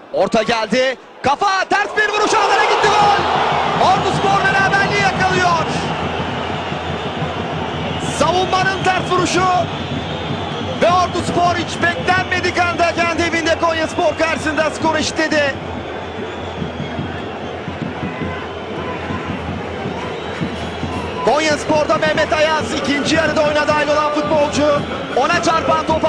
Orta geldi. Kafa, ters bir vuruş, ağlara gitti, gol. Orduspor beraberliği yakalıyor. Savunmanın ters vuruşu ve Orduspor hiç beklenmedik anda kendi evinde Konyaspor karşısında skor eşitledi. Konyaspor'da Mehmet Ayaz ikinci yarıda oyuna dahil olan futbolcu. Ona çarpan top